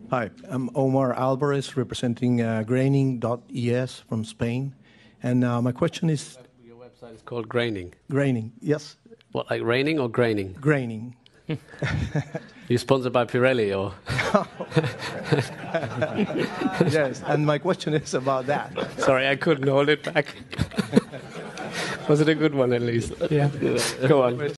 Hi, I'm Omar Alvarez, representing graining.es from Spain. And my question is... Your website is called Graining. Graining, yes. What, like raining or graining? Graining. You sponsored by Pirelli, or? Yes, and my question is about that. Sorry, I couldn't hold it back. Was it a good one, at least? Yeah. Go on.